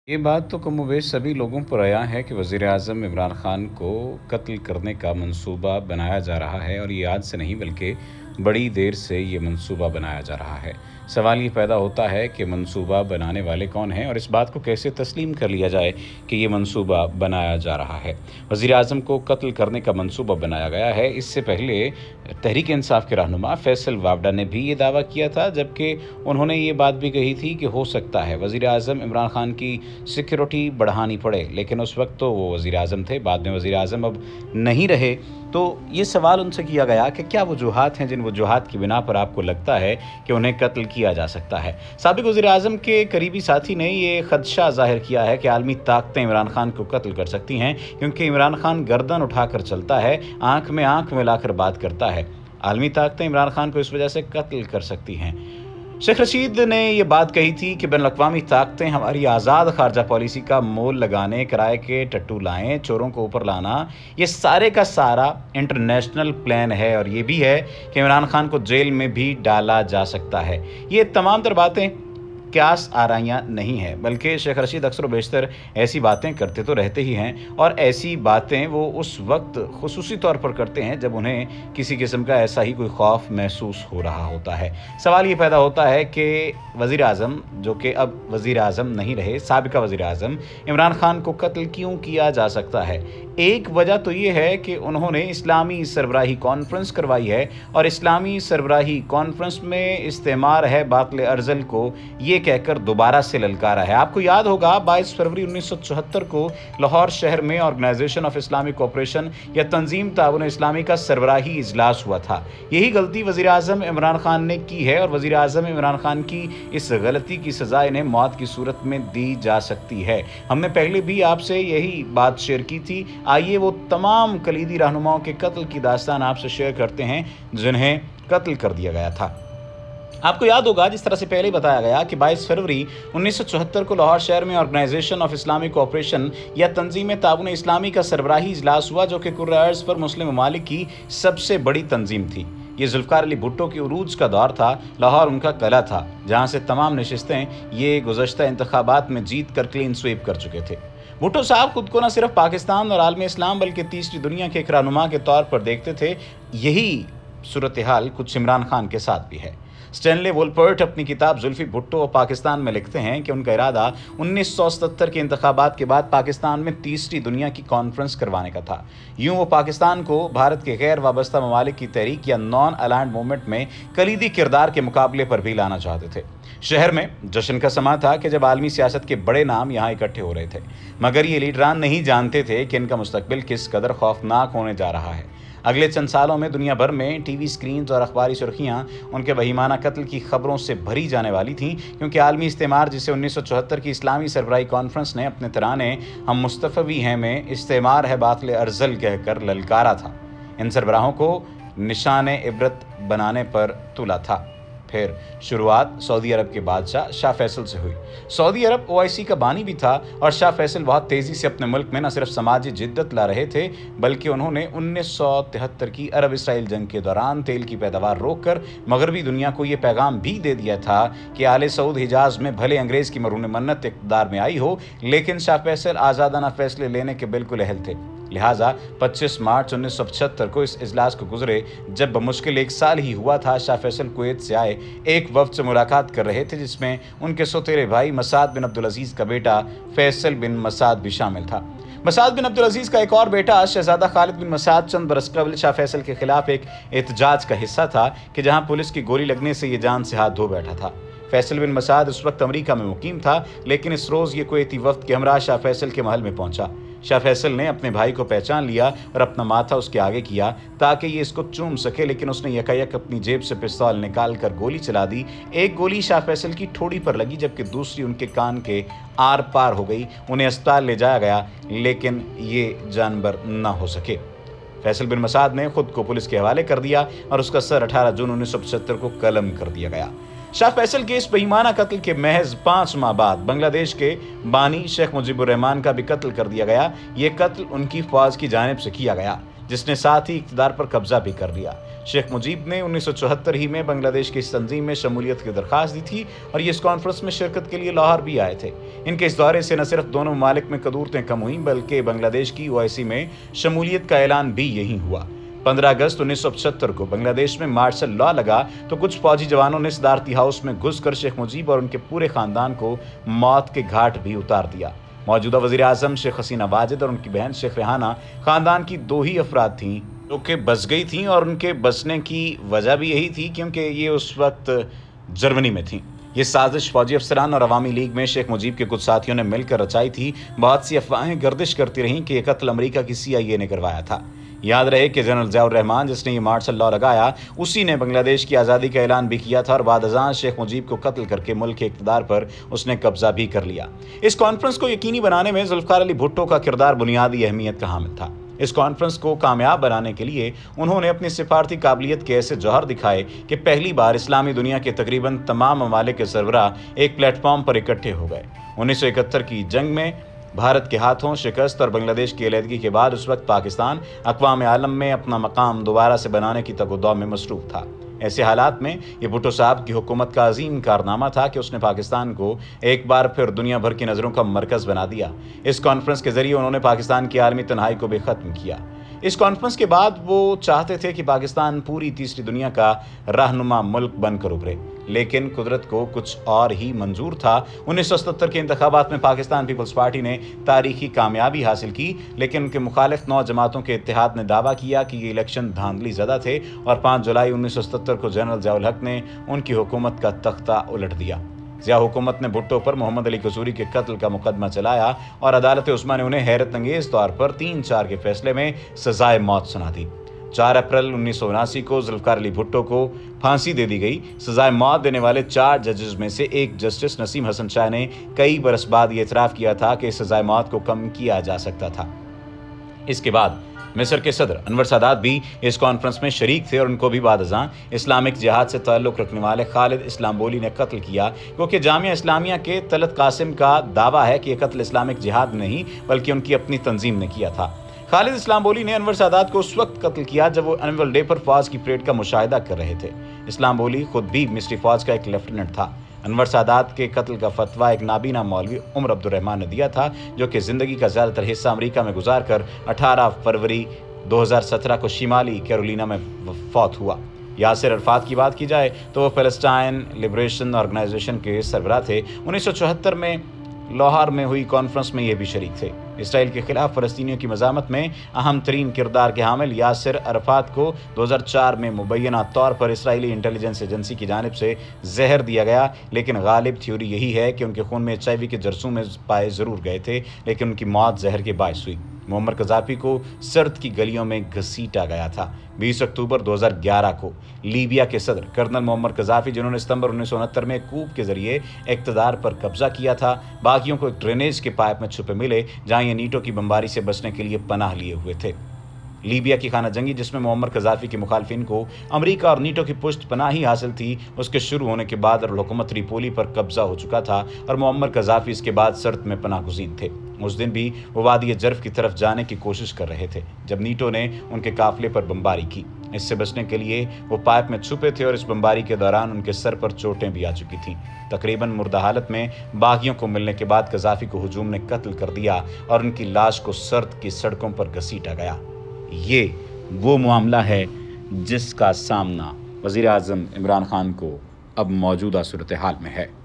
ये बात तो कम व बेश सभी लोगों पर आया है कि वज़ीर-ए-आज़म इमरान खान को कत्ल करने का मंसूबा बनाया जा रहा है और ये आज से नहीं बल्कि बड़ी देर से ये मंसूबा बनाया जा रहा है। सवाल ये पैदा होता है कि मंसूबा बनाने वाले कौन हैं और इस बात को कैसे तस्लीम कर लिया जाए कि ये मंसूबा बनाया जा रहा है। वज़ीर-ए-आज़म को कत्ल करने का मंसूबा बनाया गया है। इससे पहले तहरीक-ए-इंसाफ के रहनुमा फैसल वावडा ने भी ये दावा किया था, जबकि उन्होंने ये बात भी कही थी कि हो सकता है वज़ीर-ए-आज़म इमरान खान की सिक्योरिटी बढ़ानी पड़े, लेकिन उस वक्त तो वो वज़ीर-ए-आज़म थे, बाद में वज़ीर-ए-आज़म अब नहीं रहे। तो ये सवाल उनसे किया गया कि क्या वजूहात हैं जिन वजूहात की बिना पर आपको लगता है कि उन्हें कत्ल किया जा सकता है। साबिक़ वज़ीर-ए-आज़म के करीबी साथी ने ये ख़दशा ज़ाहिर किया है कि आलमी ताकतें इमरान खान को कत्ल कर सकती हैं, क्योंकि इमरान खान गर्दन उठाकर चलता है, आँख में आँख मिलाकर बात करता है। आलमी ताकतें इमरान खान को इस वजह से कत्ल कर सकती हैं। शेख रशीद ने यह बात कही थी कि बैनुल-अक़वामी ताकतें हमारी आज़ाद ख़ारजा पॉलिसी का मोल लगाने, किराए के टट्टू लाएँ, चोरों को ऊपर लाना, ये सारे का सारा इंटरनेशनल प्लान है और ये भी है कि इमरान खान को जेल में भी डाला जा सकता है। ये तमाम तर बातें क्यास आराइयाँ नहीं है, बल्कि शेख रशीद अक्सर बेशतर ऐसी बातें करते तो रहते ही हैं और ऐसी बातें वो उस वक्त खुसूसी तौर पर करते हैं जब उन्हें किसी किस्म का ऐसा ही कोई खौफ महसूस हो रहा होता है। सवाल ये पैदा होता है कि वज़ीर-ए-आज़म, जो कि अब वज़ीर-ए-आज़म नहीं रहे, साबिक़ा वज़ीर-ए-आज़म इमरान खान को कत्ल क्यों किया जा सकता है। एक वजह तो ये है कि उन्होंने इस्लामी सरबराही कॉन्फ्रेंस करवाई है और इस्लामी सरबराही कॉन्फ्रेंस में इस्तेमार है बातिल अरज़ल को ये कहकर दोबारा से ललकारा है। आपको याद होगा 22 फरवरी 1974 को लाहौर शहर में ऑर्गेनाइजेशन ऑफ इस्लामिक कोऑपरेशन या तंजीम ताउन इस्लामी का सरबराही इजलास हुआ था। यही गलती वज़ीर-ए-आज़म इमरान खान ने की है और वज़ीर-ए-आज़म इमरान खान की इस गलती की सज़ा इन्हें मौत की सूरत में दी जा सकती है। हमने पहले भी आपसे यही बात शेयर की थी। आइए वो तमाम कलीदी रहनुमाओं के कत्ल की दास्तान आपसे शेयर करते हैं जिन्हें कत्ल कर दिया गया था। आपको याद होगा, जिस तरह से पहले बताया गया कि 22 फरवरी 1974 को लाहौर शहर में ऑर्गेनाइजेशन ऑफ इस्लामिक कोऑपरेशन या तंजीम ताउन इस्लामी का सरबराही इजलास हुआ, जो कि कुर्रा अर्ज़ पर मुस्लिम ममालिक की सबसे बड़ी तंजीम थी। ये ज़ुल्फ़िकार अली भुट्टो के उरूज का दौर था। लाहौर उनका किला था, जहाँ से तमाम नशिस्तें ये गुज़श्ता इंतखाबात में जीत कर क्लीन स्वीप कर चुके थे। भुट्टो साहब खुद को न सिर्फ पाकिस्तान और आलम इस्लाम बल्कि तीसरी दुनिया के एक रहनुमा के तौर पर देखते थे। यही सूरत हाल कुछ इमरान खान के साथ भी है। स्टैनले वोलपर्ट अपनी किताब जुल्फ़ी भुट्टो और पाकिस्तान में लिखते हैं कि उनका इरादा 1977 के इंतखाबात के बाद पाकिस्तान में तीसरी दुनिया की कॉन्फ्रेंस करवाने का था। यूँ वो पाकिस्तान को भारत के गैर वाबस्ता ममालिक की तहरीक या नॉन अलाइंड मूवमेंट में कलीदी किरदार के मुकाबले पर भी लाना चाहते थे। शहर में जश्न का समा था कि जब आलमी सियासत के बड़े नाम यहाँ इकट्ठे हो रहे थे, मगर ये लीडरान नहीं जानते थे कि इनका मुस्तकबिल किस कदर खौफनाक होने जा रहा है। अगले चंद सालों में दुनिया भर में टीवी स्क्रीन्स और अखबारी सुर्खियाँ उनके वहीमाना कत्ल की खबरों से भरी जाने वाली थीं, क्योंकि आलमी इस्तेमार, जिसे 1974 की इस्लामी सरबराही कॉन्फ्रेंस ने अपने तराने हम मुस्तफ़वी हैं में इस्तेमार है बातिल अरज़ल कहकर ललकारा था, इन सरबराहों को निशान इबरत बनाने पर तुला था। फिर शुरुआत सऊदी अरब के बादशाह शाह फैसल से हुई। सऊदी अरब OIC का बानी भी था और शाह फैसल बहुत तेज़ी से अपने मुल्क में न सिर्फ समाजी जिद्दत ला रहे थे, बल्कि उन्होंने 1973 की अरब इसराइल जंग के दौरान तेल की पैदावार रोककर मगरबी दुनिया को ये पैगाम भी दे दिया था कि आले सऊद हिजाज में भले अंग्रेज़ की मरून मन्नत इक़्तिदार में आई हो, लेकिन शाह फैसल आज़ादाना फैसले लेने के बिल्कुल अहल थे। लिहाजा 25 मार्च 1975 को इस इजलास को गुजरे, जब बमुश्किल एक साल ही हुआ था, शाह फैसल कुवैत से आए एक वफ्द से मुलाकात कर रहे थे, जिसमें उनके सौतेले भाई मसाद बिन अब्दुल अजीज़ का बेटा फैसल बिन मसाद भी शामिल था। मसाद बिन अब्दुल अजीज़ का एक और बेटा शहजादा खालिद बिन मसाद चंद बरस कबल शाह फैसल के खिलाफ एक एहतजाज का हिस्सा था कि जहां पुलिस की गोली लगने से ये जान से हाथ धो बैठा था। फैसल बिन मसाद उस वक्त अमेरिका में मुकीम था, लेकिन इस रोज़ ये कुवैती वफ्द के हमरा शाह फैसल के महल में पहुंचा। शाह फैसल ने अपने भाई को पहचान लिया और अपना माथा उसके आगे किया ताकि ये इसको चूम सके, लेकिन उसने यकायक अपनी जेब से पिस्तौल निकाल कर गोली चला दी। एक गोली शाह फैसल की ठोड़ी पर लगी, जबकि दूसरी उनके कान के आर पार हो गई। उन्हें अस्पताल ले जाया गया, लेकिन ये जानबर न हो सके। फैसल बिन मसाद ने खुद को पुलिस के हवाले कर दिया और उसका सर 18 जून 1975 को कलम कर दिया गया। शाह फैसल के इस बेईमाना कत्ल के महज 5 माह बाद बांग्लादेश के बानी शेख मुजीबुर रहमान का भी कत्ल कर दिया गया। ये कत्ल उनकी फौज की जानिब से किया गया, जिसने साथ ही इक़्तिदार पर कब्जा भी कर लिया। शेख मुजीब ने 1974 ही में बांग्लादेश की इस तंजीम में शमूलियत की दरख्वास्त दी थी और ये इस कॉन्फ्रेंस में शिरकत के लिए लाहौर भी आए थे। इनके इस दौरे से न सिर्फ दोनों ममालिक में कदूरतें कम हुई बल्कि बांग्लादेश की OIC में शमूलियत का ऐलान भी यही हुआ। 15 अगस्त 1975 को बांग्लादेश में मार्शल लॉ लगा तो कुछ फौजी जवानों ने सदारती हाउस में घुसकर शेख मुजीब और उनके पूरे खानदान को मौत के घाट भी उतार दिया। मौजूदा वज़ीर आज़म शेख हसीना वाजिद और उनकी बहन शेख रेहाना खानदान की 2 ही अफराद थीं जो कि बच गई थीं और उनके बचने की वजह भी यही थी क्योंकि ये उस वक्त जर्मनी में थीं। ये साजिश फौजी अफसरान और अवामी लीग में शेख मुजीब के कुछ साथियों ने मिलकर रचाई थी। बहुत सी अफवाहें गर्दिश करती रहीं कि यह कत्ल अमेरिका की CIA ने करवाया था। याद रहे कि जनरल ज़ियाउर रहमान जिसने ये मार्शल लॉ लगाया उसी ने बांग्लादेश की आज़ादी का ऐलान भी किया था और बाद अज़ां शेख मुजीब को कत्ल करके मुल्क के इक़्तिदार पर उसने कब्जा भी कर लिया। इस कॉन्फ्रेंस को यकीनी बनाने में ज़ुल्फ़िकार अली भुट्टो का किरदार बुनियादी अहमियत का हामिल था। इस कॉन्फ्रेंस को कामयाब बनाने के लिए उन्होंने अपनी सिफारती काबिलियत के ऐसे जौहर दिखाए कि पहली बार इस्लामी दुनिया के तकरीबन तमाम ममालिक के सरबराह एक प्लेटफॉर्म पर इकट्ठे हो गए। 1971 की जंग में भारत के हाथों शिकस्त और बांग्लादेश की अलहदगी के बाद उस वक्त पाकिस्तान अक़वाम आलम में अपना मकाम दोबारा से बनाने की तगोदौ में मसरूफ़ था। ऐसे हालात में ये भुट्टो साहब की हुकूमत का अजीम कारनामा था कि उसने पाकिस्तान को एक बार फिर दुनिया भर की नज़रों का मरकज़ बना दिया। इस कॉन्फ्रेंस के ज़रिए उन्होंने पाकिस्तान की आलमी तन्हाई को भी ख़त्म किया। इस कॉन्फ्रेंस के बाद वो चाहते थे कि पाकिस्तान पूरी तीसरी दुनिया का रहनुमा मुल्क बनकर उभरे, लेकिन कुदरत को कुछ और ही मंजूर था। 1977 के इंतखाबात में पाकिस्तान पीपल्स पार्टी ने तारीखी कामयाबी हासिल की, लेकिन उनके मुखालिफ 9 जमातों के इत्तेहाद ने दावा किया कि ये इलेक्शन धांधली ज़दा थे और 5 जुलाई 1977 को जनरल ज़ियाउल हक ने उनकी हुकूमत का तख्ता उलट दिया। ज़िया हुकूमत ने भुट्टो पर मोहम्मद अली कसूरी के कत्ल का मुकदमा चलाया और अदालत उस्मा ने उन्हें हैरत अंगेज़ तौर पर 3-4 के फैसले में सजाए मौत सुना दी। 4 अप्रैल 1979 को ज़ुल्फ़िकार अली भुट्टो को फांसी दे दी गई। सजाए मौत देने वाले 4 जजेस में से एक जस्टिस नसीम हसन शाह ने कई बरस बाद ये इतराफ़ किया था कि सजाए मौत को कम किया जा सकता था। इसके बाद मिस्र के सदर अनवर सादात भी इस कॉन्फ्रेंस में शरीक थे और उनको भी बाद अज़ां इस्लामिक जिहाद से ताल्लुक़ रखने वाले खालिद इस्लाम्बोली ने कत्ल किया, क्योंकि जामिया इस्लामिया के तलत कासिम का दावा है कि यह कत्ल इस्लामिक जिहाद नहीं बल्कि उनकी अपनी तंजीम ने किया था। खालिद इस्लाम्बोली ने अनवर सादात को उस वक्त कत्ल किया जब वो एनुअल डे पर फ़ौज की परेड का मुशाहिदा कर रहे थे। इस्लाम्बोली खुद भी मिस्री फ़ौज का एक लेफ्टिनेंट था। अनवर सादात के कत्ल का फतवा एक नाबीना मौलवी उमर अब्दुर्रहमान ने दिया था, जो कि ज़िंदगी का ज़्यादातर हिस्सा अमेरिका में गुजार कर 18 फरवरी 2017 को शिमाली कैरोलिना में फौत हुआ। यासिर अरफात की बात की जाए तो वो फ़लस्तीन लिबरेशन ऑर्गेनाइजेशन के सरबराह थे। 1974 में लाहौर में हुई कॉन्फ्रेंस में ये भी शरीक थे। इसराइल के खिलाफ फ़लस्तीनियों की मज़ामत में अहम तरीन किरदार के हामिल यासिर अरफात को 2004 में मुबैना तौर पर इसराइली इंटेलिजेंस एजेंसी की जानिब से जहर दिया गया, लेकिन गालिब थ्योरी यही है कि उनके खून में HIV के जरसूं में पाए ज़रूर गए थे, लेकिन उनकी मौत जहर के बायस हुई। मुअम्मर कज़ाफ़ी को सर्द की गलियों में घसीटा गया था। 20 अक्टूबर 2011 को लीबिया के सदर कर्नल मुअम्मर कज़ाफ़ी, जिन्होंने सितंबर 1969 में कूप के जरिए इक़्तिदार पर कब्जा किया था, बाकियों को एक ड्रेनेज के पाइप में छुपे मिले जहां ये नीटो की बमबारी से बचने के लिए पनाह लिए हुए थे। लीबिया की खाना जंगी, जिसमें मुअम्मर कज़ाफ़ी के मुखालफिन को अमेरिका और नीटो की पुष्ट पनाही हासिल थी, उसके शुरू होने के बाद हुकूमत त्रिपोली पर कब्जा हो चुका था और मुअम्मर कज़ाफ़ी इसके बाद सर्द में पनाह गुज़ीन थे। उस दिन भी वो वादी जर्फ की तरफ जाने की कोशिश कर रहे थे जब नीटो ने उनके काफिले पर बमबारी की। इससे बचने के लिए वो पाइप में छुपे थे और इस बमबारी के दौरान उनके सर पर चोटें भी आ चुकी थीं। तकरीबन मुर्दा हालत में बागियों को मिलने के बाद कज़ाफ़ी को हुजूम ने कत्ल कर दिया और उनकी लाश को सर्द की सड़कों पर घसीटा गया। ये वो मामला है जिसका सामना वज़ीर आज़म इमरान खान को अब मौजूदा सूरत हाल में है।